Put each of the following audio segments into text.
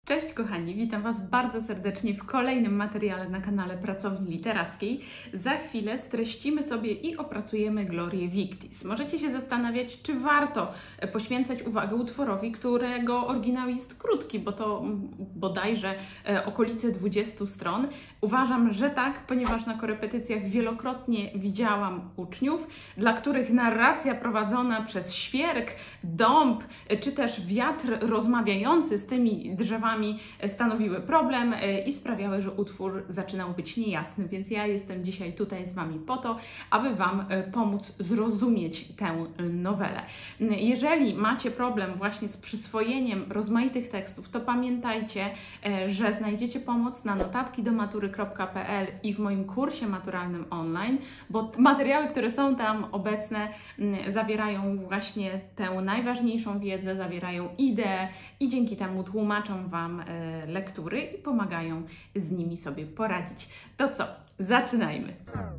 Cześć kochani, witam Was bardzo serdecznie w kolejnym materiale na kanale Pracowni Literackiej. Za chwilę streścimy sobie i opracujemy Glorię Victis. Możecie się zastanawiać, czy warto poświęcać uwagę utworowi, którego oryginał jest krótki, bo to bodajże okolice 20 stron. Uważam, że tak, ponieważ na korepetycjach wielokrotnie widziałam uczniów, dla których narracja prowadzona przez świerk, dąb, czy też wiatr rozmawiający z tymi drzewami stanowiły problem i sprawiały, że utwór zaczynał być niejasny, więc ja jestem dzisiaj tutaj z Wami po to, aby Wam pomóc zrozumieć tę nowelę. Jeżeli macie problem właśnie z przyswojeniem rozmaitych tekstów, to pamiętajcie, że znajdziecie pomoc na notatkidomatury.pl i w moim kursie maturalnym online, bo materiały, które są tam obecne, zawierają właśnie tę najważniejszą wiedzę, zawierają ideę i dzięki temu tłumaczą Wam lektury i pomagają z nimi sobie poradzić. To co? Zaczynajmy!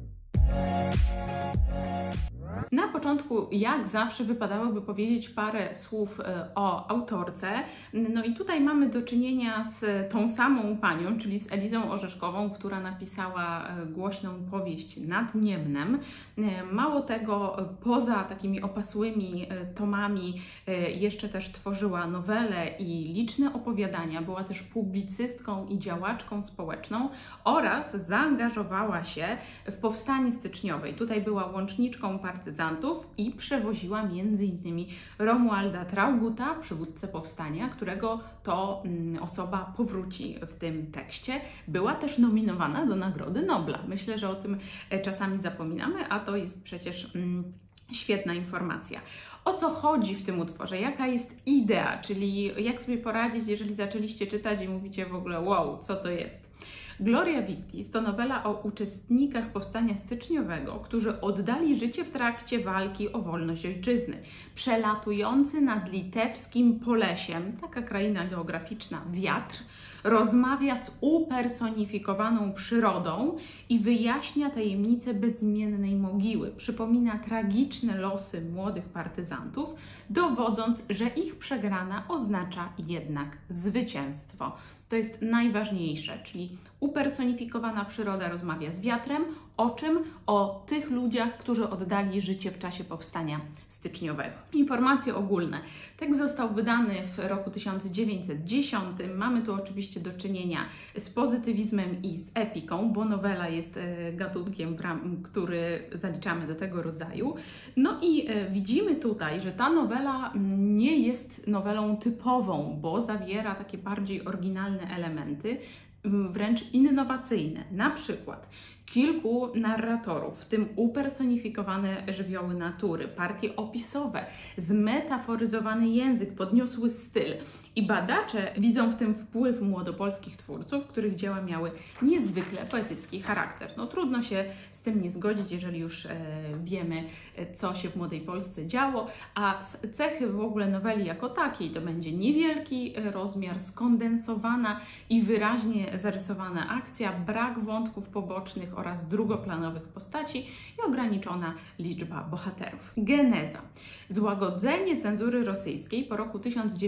Na początku, jak zawsze, wypadałoby powiedzieć parę słów o autorce. No i tutaj mamy do czynienia z tą samą panią, czyli z Elizą Orzeszkową, która napisała głośną powieść Nad Niemnem. Mało tego, poza takimi opasłymi tomami jeszcze też tworzyła nowele i liczne opowiadania. Była też publicystką i działaczką społeczną oraz zaangażowała się w powstanie styczniowe. Tutaj była łączniczką partyzantów i przewoziła m.in. Romualda Trauguta, przywódcę powstania, którego to osoba powróci w tym tekście. Była też nominowana do Nagrody Nobla. Myślę, że o tym czasami zapominamy, a to jest przecież świetna informacja. O co chodzi w tym utworze? Jaka jest idea? Czyli jak sobie poradzić, jeżeli zaczęliście czytać i mówicie w ogóle wow, co to jest? Gloria Victis to nowela o uczestnikach powstania styczniowego, którzy oddali życie w trakcie walki o wolność ojczyzny. Przelatujący nad litewskim Polesiem, taka kraina geograficzna, wiatr, rozmawia z upersonifikowaną przyrodą i wyjaśnia tajemnicę bezimiennej mogiły. Przypomina tragiczne losy młodych partyzantów, dowodząc, że ich przegrana oznacza jednak zwycięstwo. To jest najważniejsze, czyli upersonifikowana przyroda rozmawia z wiatrem. O czym? O tych ludziach, którzy oddali życie w czasie powstania styczniowego. Informacje ogólne. Tekst został wydany w roku 1910. Mamy tu oczywiście do czynienia z pozytywizmem i z epiką, bo nowela jest gatunkiem, który zaliczamy do tego rodzaju. No i widzimy tutaj, że ta nowela nie jest nowelą typową, bo zawiera takie bardziej oryginalne elementy, wręcz innowacyjne. Na przykład kilku narratorów, w tym upersonifikowane żywioły natury, partie opisowe, zmetaforyzowany język, podniosły styl. I badacze widzą w tym wpływ młodopolskich twórców, których dzieła miały niezwykle poetycki charakter. No trudno się z tym nie zgodzić, jeżeli już wiemy, co się w Młodej Polsce działo, a cechy w ogóle noweli jako takiej to będzie niewielki rozmiar, skondensowana i wyraźnie zarysowana akcja, brak wątków pobocznych oraz drugoplanowych postaci i ograniczona liczba bohaterów. Geneza. Złagodzenie cenzury rosyjskiej po roku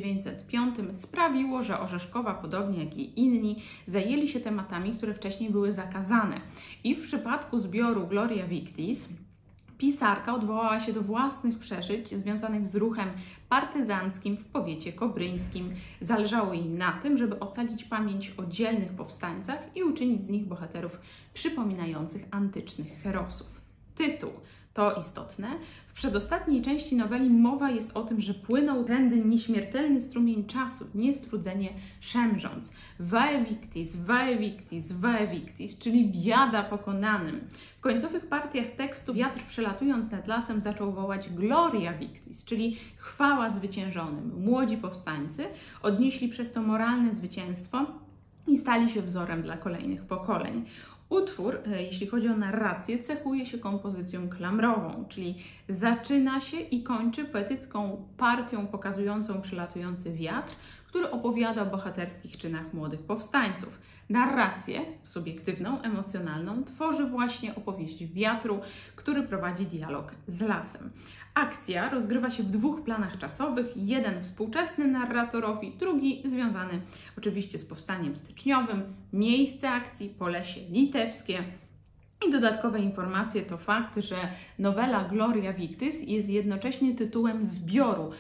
1905 sprawiło, że Orzeszkowa, podobnie jak i inni, zajęli się tematami, które wcześniej były zakazane. I w przypadku zbioru Gloria Victis pisarka odwołała się do własnych przeżyć związanych z ruchem partyzanckim w powiecie kobryńskim. Zależało jej na tym, żeby ocalić pamięć o dzielnych powstańcach i uczynić z nich bohaterów przypominających antycznych herosów. Tytuł. To istotne. W przedostatniej części noweli mowa jest o tym, że płynął tędy nieśmiertelny strumień czasu, niestrudzenie szemrząc. Vae victis, vae victis, vae victis, czyli biada pokonanym. W końcowych partiach tekstu wiatr przelatując nad lasem zaczął wołać Gloria Victis, czyli chwała zwyciężonym. Młodzi powstańcy odnieśli przez to moralne zwycięstwo i stali się wzorem dla kolejnych pokoleń. Utwór, jeśli chodzi o narrację, cechuje się kompozycją klamrową, czyli zaczyna się i kończy poetycką partią pokazującą przelatujący wiatr, który opowiada o bohaterskich czynach młodych powstańców. Narrację subiektywną, emocjonalną tworzy właśnie opowieść Wiatru, który prowadzi dialog z lasem. Akcja rozgrywa się w 2 planach czasowych, jeden współczesny narratorowi, drugi związany oczywiście z powstaniem styczniowym. Miejsce akcji Polesie Litewskie. I dodatkowe informacje to fakt, że nowela Gloria Victis jest jednocześnie tytułem zbioru,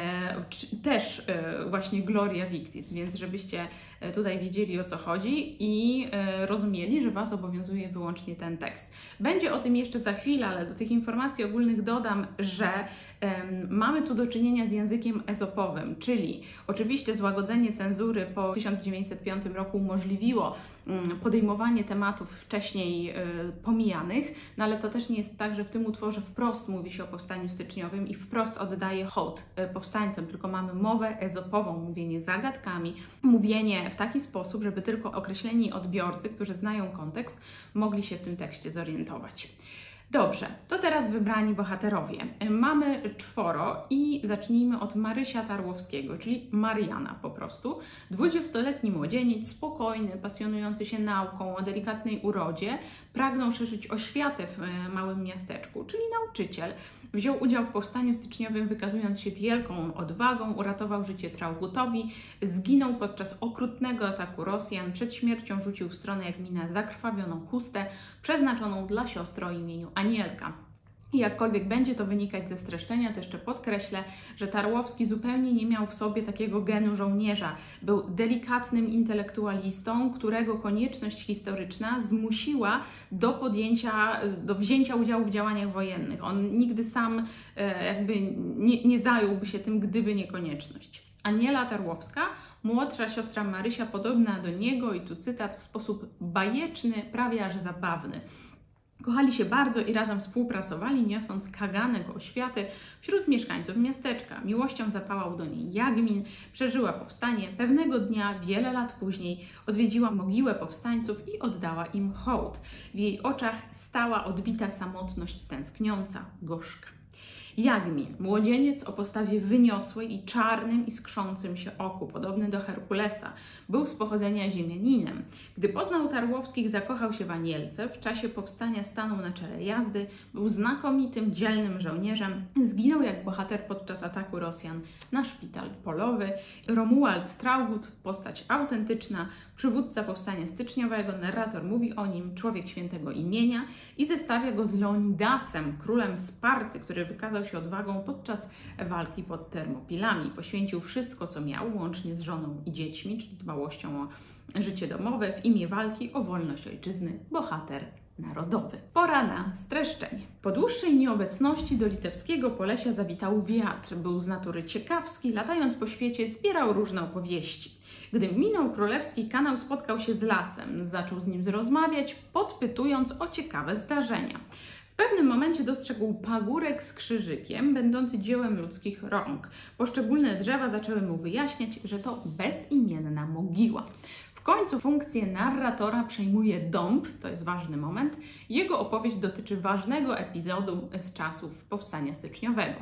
właśnie Gloria Victis, więc żebyście tutaj wiedzieli, o co chodzi i rozumieli, że Was obowiązuje wyłącznie ten tekst. Będzie o tym jeszcze za chwilę, ale do tych informacji ogólnych dodam, że mamy tu do czynienia z językiem ezopowym, czyli oczywiście złagodzenie cenzury po 1905 roku umożliwiło podejmowanie tematów wcześniej pomijanych, no ale to też nie jest tak, że w tym utworze wprost mówi się o powstaniu styczniowym i wprost oddaje hołd powstańcom, tylko mamy mowę ezopową, mówienie zagadkami, mówienie w taki sposób, żeby tylko określeni odbiorcy, którzy znają kontekst, mogli się w tym tekście zorientować. Dobrze, to teraz wybrani bohaterowie. Mamy 4 i zacznijmy od Marysia Tarłowskiego, czyli Mariana po prostu. 20-letni młodzieniec, spokojny, pasjonujący się nauką, o delikatnej urodzie, pragnął szerzyć oświatę w małym miasteczku, czyli nauczyciel. Wziął udział w powstaniu styczniowym, wykazując się wielką odwagą, uratował życie Trauguttowi, zginął podczas okrutnego ataku Rosjan, przed śmiercią rzucił w stronę Jagmina zakrwawioną chustę, przeznaczoną dla siostry o imieniu Anielka. I jakkolwiek będzie to wynikać ze streszczenia, to jeszcze podkreślę, że Tarłowski zupełnie nie miał w sobie takiego genu żołnierza. Był delikatnym intelektualistą, którego konieczność historyczna zmusiła do wzięcia udziału w działaniach wojennych. On nigdy sam nie zająłby się tym, gdyby nie konieczność. Aniela Tarłowska, młodsza siostra Marysia, podobna do niego, i tu cytat, w sposób bajeczny, prawie aż zabawny. Kochali się bardzo i razem współpracowali, niosąc kaganek oświaty wśród mieszkańców miasteczka. Miłością zapałał do niej Jagmin, przeżyła powstanie. Pewnego dnia, wiele lat później, odwiedziła mogiłę powstańców i oddała im hołd. W jej oczach stała odbita samotność tęskniąca, gorzka. Jagmin, młodzieniec o postawie wyniosłej i czarnym i skrzącym się oku, podobny do Herkulesa, był z pochodzenia ziemianinem. Gdy poznał Tarłowskich, zakochał się w Anielce, w czasie powstania stanął na czele jazdy, był znakomitym, dzielnym żołnierzem, zginął jak bohater podczas ataku Rosjan na szpital polowy. Romuald Traugott, postać autentyczna, przywódca powstania styczniowego, narrator mówi o nim, człowiek świętego imienia i zestawia go z Leonidasem, królem Sparty, który wykazał się odwagą podczas walki pod Termopilami. Poświęcił wszystko, co miał, łącznie z żoną i dziećmi, czyli dbałością o życie domowe, w imię walki o wolność ojczyzny, bohater narodowy. Pora na streszczenie. Po dłuższej nieobecności do litewskiego Polesia zawitał wiatr. Był z natury ciekawski, latając po świecie zbierał różne opowieści. Gdy minął królewski kanał, spotkał się z lasem. Zaczął z nim rozmawiać, podpytując o ciekawe zdarzenia. W pewnym momencie dostrzegł pagórek z krzyżykiem, będący dziełem ludzkich rąk. Poszczególne drzewa zaczęły mu wyjaśniać, że to bezimienna mogiła. W końcu funkcję narratora przejmuje dąb, to jest ważny moment. Jego opowieść dotyczy ważnego epizodu z czasów powstania styczniowego.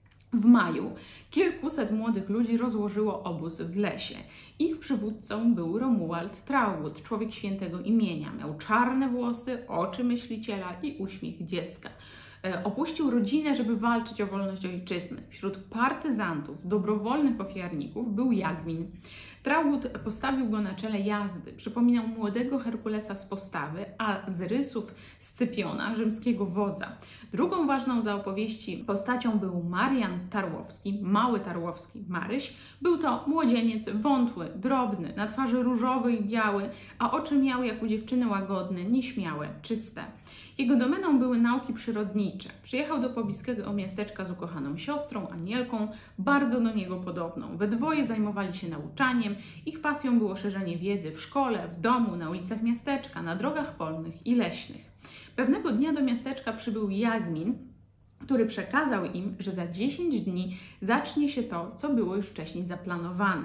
W maju kilkuset młodych ludzi rozłożyło obóz w lesie. Ich przywódcą był Romuald Traugott, człowiek świętego imienia. Miał czarne włosy, oczy myśliciela i uśmiech dziecka. Opuścił rodzinę, żeby walczyć o wolność ojczyzny. Wśród partyzantów, dobrowolnych ofiarników był Jagmin. Traugott postawił go na czele jazdy. Przypominał młodego Herkulesa z postawy, a z rysów Scypiona, rzymskiego wodza. Drugą ważną dla opowieści postacią był Marian Tarłowski, mały Tarłowski Maryś. Był to młodzieniec wątły, drobny, na twarzy różowy i biały, a oczy miał jak u dziewczyny łagodne, nieśmiałe, czyste. Jego domeną były nauki przyrodnicze. Przyjechał do pobliskiego miasteczka z ukochaną siostrą, Anielką, bardzo do niego podobną. We dwoje zajmowali się nauczaniem. Ich pasją było szerzenie wiedzy w szkole, w domu, na ulicach miasteczka, na drogach polnych i leśnych. Pewnego dnia do miasteczka przybył Jagmin, który przekazał im, że za 10 dni zacznie się to, co było już wcześniej zaplanowane.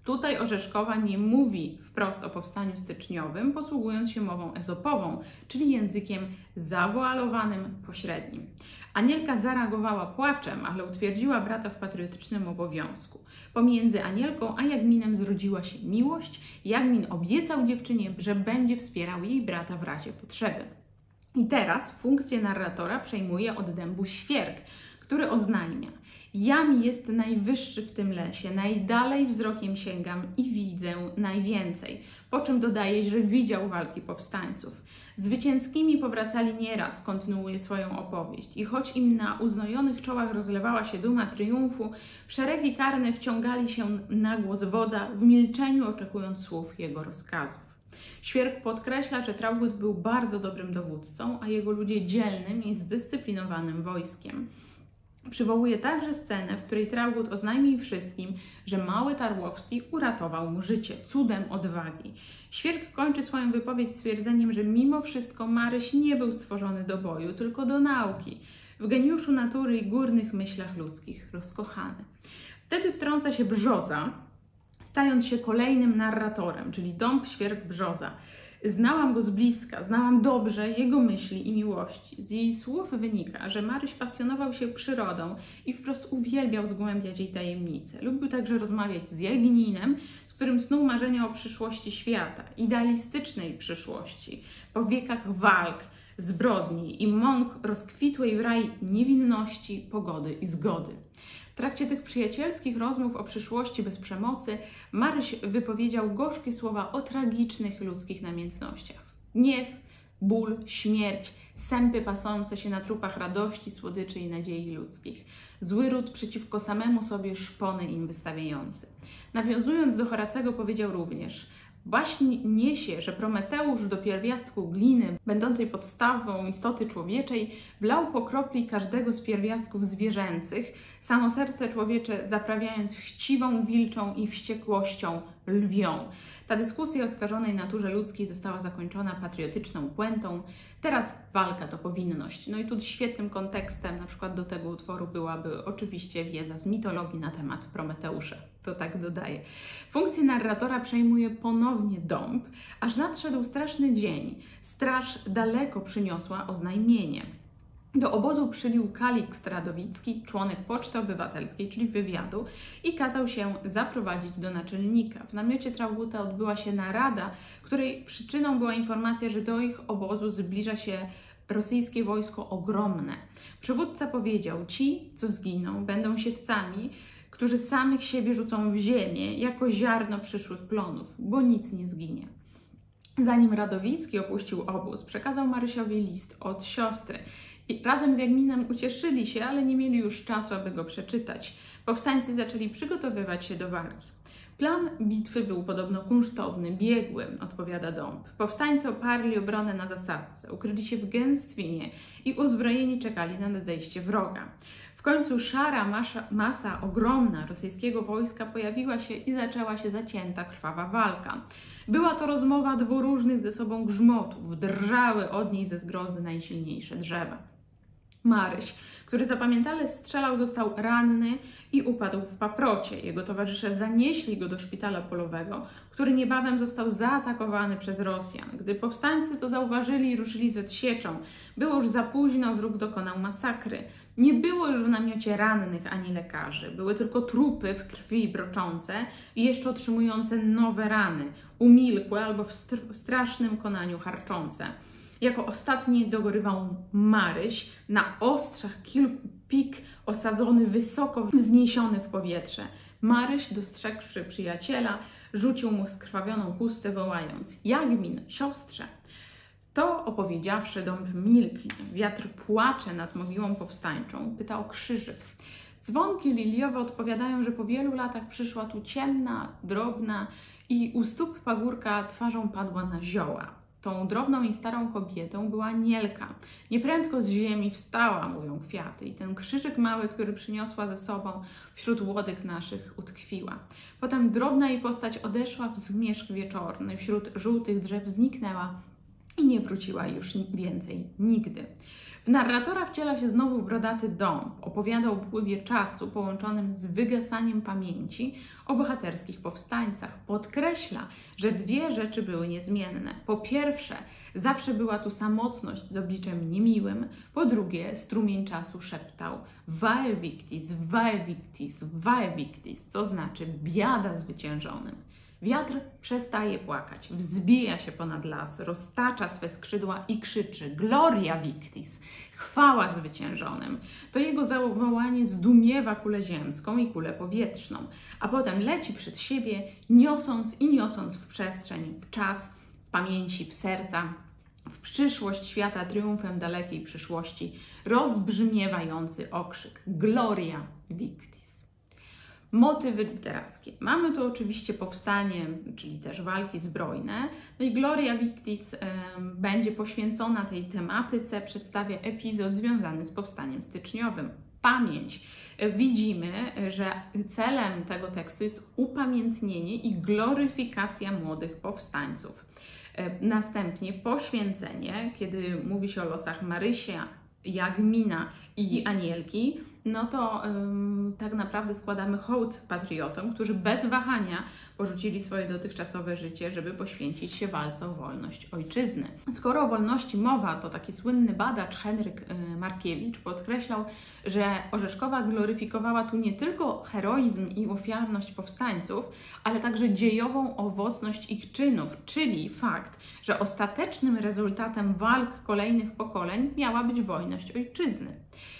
Tutaj Orzeszkowa nie mówi wprost o powstaniu styczniowym, posługując się mową ezopową, czyli językiem zawoalowanym, pośrednim. Anielka zareagowała płaczem, ale utwierdziła brata w patriotycznym obowiązku. Pomiędzy Anielką a Jagminem zrodziła się miłość. Jagmin obiecał dziewczynie, że będzie wspierał jej brata w razie potrzeby. I teraz funkcję narratora przejmuje od dębu Świerk, który oznajmia: jam jest najwyższy w tym lesie, najdalej wzrokiem sięgam i widzę najwięcej. Po czym dodaje, że widział walki powstańców. Zwycięskimi powracali nieraz, kontynuuje swoją opowieść. I choć im na uznojonych czołach rozlewała się duma triumfu, w szeregi karne wciągali się na głos wodza, w milczeniu oczekując słów jego rozkazów. Świerk podkreśla, że Traugott był bardzo dobrym dowódcą, a jego ludzie dzielnym i zdyscyplinowanym wojskiem. Przywołuje także scenę, w której Traugott oznajmił wszystkim, że mały Tarłowski uratował mu życie, cudem odwagi. Świerk kończy swoją wypowiedź stwierdzeniem, że mimo wszystko Maryś nie był stworzony do boju, tylko do nauki. W geniuszu natury i górnych myślach ludzkich rozkochany. Wtedy wtrąca się Brzoza, stając się kolejnym narratorem, czyli Dąb Świerk Brzoza. Znałam go z bliska, znałam dobrze jego myśli i miłości. Z jej słów wynika, że Maryś pasjonował się przyrodą i wprost uwielbiał zgłębiać jej tajemnice. Lubił także rozmawiać z Jagninem, z którym snuł marzenia o przyszłości świata, idealistycznej przyszłości, po wiekach walk, zbrodni i mąk rozkwitłej w raj niewinności, pogody i zgody. W trakcie tych przyjacielskich rozmów o przyszłości bez przemocy Maryś wypowiedział gorzkie słowa o tragicznych ludzkich namiętnościach. Gniew, ból, śmierć, sępy pasące się na trupach radości, słodyczy i nadziei ludzkich. Zły ród przeciwko samemu sobie szpony im wystawiający. Nawiązując do Horacego powiedział również: baśń niesie, że Prometeusz do pierwiastku gliny, będącej podstawą istoty człowieczej, wlał po kropli każdego z pierwiastków zwierzęcych, samo serce człowiecze zaprawiając chciwą, wilczą i wściekłością lwią. Ta dyskusja o skażonej naturze ludzkiej została zakończona patriotyczną puentą. Teraz walka to powinność. No i tu świetnym kontekstem na przykład do tego utworu byłaby oczywiście wiedza z mitologii na temat Prometeusza. To tak dodaję. Funkcję narratora przejmuje ponownie Dąb, aż nadszedł straszny dzień. Straż daleko przyniosła oznajmienie. Do obozu przylił Kalikst Radowicki, członek Poczty Obywatelskiej, czyli wywiadu, i kazał się zaprowadzić do naczelnika. W namiocie Traugotta odbyła się narada, której przyczyną była informacja, że do ich obozu zbliża się rosyjskie wojsko ogromne. Przywódca powiedział: ci, co zginą, będą siewcami, którzy samych siebie rzucą w ziemię jako ziarno przyszłych plonów, bo nic nie zginie. Zanim Radowicki opuścił obóz, przekazał Marysiowi list od siostry. I razem z Jagminem ucieszyli się, ale nie mieli już czasu, aby go przeczytać. Powstańcy zaczęli przygotowywać się do walki. Plan bitwy był podobno kunsztowny, biegły, odpowiada Dąb. Powstańcy oparli obronę na zasadce, ukryli się w gęstwinie i uzbrojeni czekali na nadejście wroga. W końcu szara masa ogromna rosyjskiego wojska pojawiła się i zaczęła się zacięta, krwawa walka. Była to rozmowa dwóch różnych ze sobą grzmotów, drżały od niej ze zgrozy najsilniejsze drzewa. Maryś, który zapamiętale strzelał, został ranny i upadł w paprocie. Jego towarzysze zanieśli go do szpitala polowego, który niebawem został zaatakowany przez Rosjan. Gdy powstańcy to zauważyli i ruszyli z odsieczą, było już za późno, wróg dokonał masakry. Nie było już w namiocie rannych ani lekarzy. Były tylko trupy w krwi broczące i jeszcze otrzymujące nowe rany, umilkłe albo w strasznym konaniu harczące. Jako ostatni dogorywał Maryś, na ostrzach kilku pik osadzony wysoko wzniesiony w powietrze. Maryś, dostrzegłszy przyjaciela, rzucił mu skrwawioną chustę, wołając: Jagmin, siostrze! To opowiedziawszy, Dąb milknie. Wiatr płacze nad mogiłą powstańczą. Pytał Krzyżyk. Dzwonki liliowe odpowiadają, że po wielu latach przyszła tu ciemna, drobna i u stóp pagórka twarzą padła na zioła. Tą drobną i starą kobietą była Anielka. Nieprędko z ziemi wstała, mówią kwiaty, i ten krzyżyk mały, który przyniosła ze sobą, wśród łodyg naszych utkwiła. Potem drobna jej postać odeszła w zmierzch wieczorny, wśród żółtych drzew zniknęła i nie wróciła już więcej nigdy. W narratora wciela się znowu Brodaty Dąb. Opowiada o upływie czasu połączonym z wygasaniem pamięci o bohaterskich powstańcach. Podkreśla, że dwie rzeczy były niezmienne. Po pierwsze, zawsze była tu samotność z obliczem niemiłym. Po drugie, strumień czasu szeptał Vae victis, vae victis, vae victis, co znaczy biada zwyciężonym. Wiatr przestaje płakać, wzbija się ponad las, roztacza swe skrzydła i krzyczy Gloria victis, chwała zwyciężonym. To jego zawołanie zdumiewa kulę ziemską i kulę powietrzną, a potem leci przed siebie, niosąc w przestrzeń, w czas, w pamięci, w serca, w przyszłość świata triumfem dalekiej przyszłości, rozbrzmiewający okrzyk Gloria victis. Motywy literackie. Mamy tu oczywiście powstanie, czyli też walki zbrojne. No i Gloria Victis będzie poświęcona tej tematyce, przedstawia epizod związany z powstaniem styczniowym. Pamięć. Widzimy, że celem tego tekstu jest upamiętnienie i gloryfikacja młodych powstańców. Następnie poświęcenie, kiedy mówi się o losach Marysia, Jagmina i Anielki, no to tak naprawdę składamy hołd patriotom, którzy bez wahania porzucili swoje dotychczasowe życie, żeby poświęcić się walce o wolność ojczyzny. Skoro o wolności mowa, to taki słynny badacz Henryk Markiewicz podkreślał, że Orzeszkowa gloryfikowała tu nie tylko heroizm i ofiarność powstańców, ale także dziejową owocność ich czynów, czyli fakt, że ostatecznym rezultatem walk kolejnych pokoleń miała być wolność ojczyzny.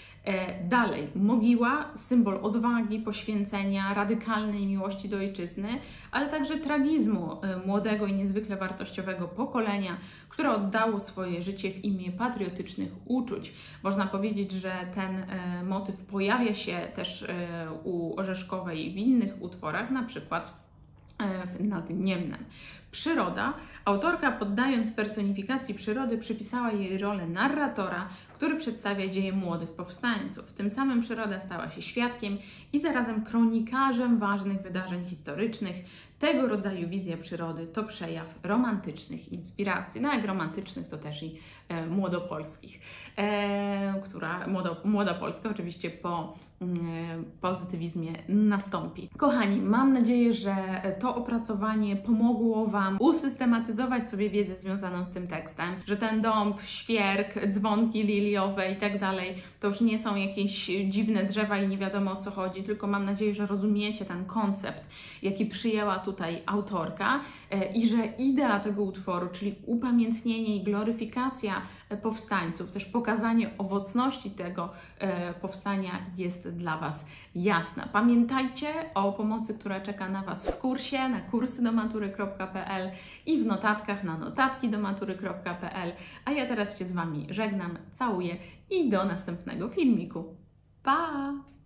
Dalej, mogiła, symbol odwagi, poświęcenia, radykalnej miłości do ojczyzny, ale także tragizmu młodego i niezwykle wartościowego pokolenia, które oddało swoje życie w imię patriotycznych uczuć. Można powiedzieć, że ten motyw pojawia się też u Orzeszkowej w innych utworach, na przykład nad Niemnem. Przyroda. Autorka, poddając personifikacji przyrody, przypisała jej rolę narratora, który przedstawia dzieje młodych powstańców. Tym samym przyroda stała się świadkiem i zarazem kronikarzem ważnych wydarzeń historycznych. Tego rodzaju wizja przyrody to przejaw romantycznych inspiracji. No jak romantycznych, to też i młodopolskich. Młoda Polska oczywiście po pozytywizmie nastąpi. Kochani, mam nadzieję, że to opracowanie pomogło Wam usystematyzować sobie wiedzę związaną z tym tekstem, że ten dąb, świerk, dzwonki liliowe i tak dalej, to już nie są jakieś dziwne drzewa i nie wiadomo o co chodzi, tylko mam nadzieję, że rozumiecie ten koncept, jaki przyjęła tutaj autorka i że idea tego utworu, czyli upamiętnienie i gloryfikacja powstańców, też pokazanie owocności tego powstania jest dla Was jasna. Pamiętajcie o pomocy, która czeka na Was w kursie, na kursy-do-matury.pl i w notatkach na notatki-do-matury.pl. A ja teraz się z Wami żegnam, całuję i do następnego filmiku. Pa!